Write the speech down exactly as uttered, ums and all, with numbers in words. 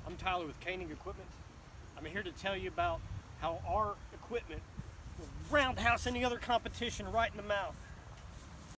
I'm Tyler with Koenig equipment. I'm here to tell you about how our equipment will roundhouse any other competition right in the mouth.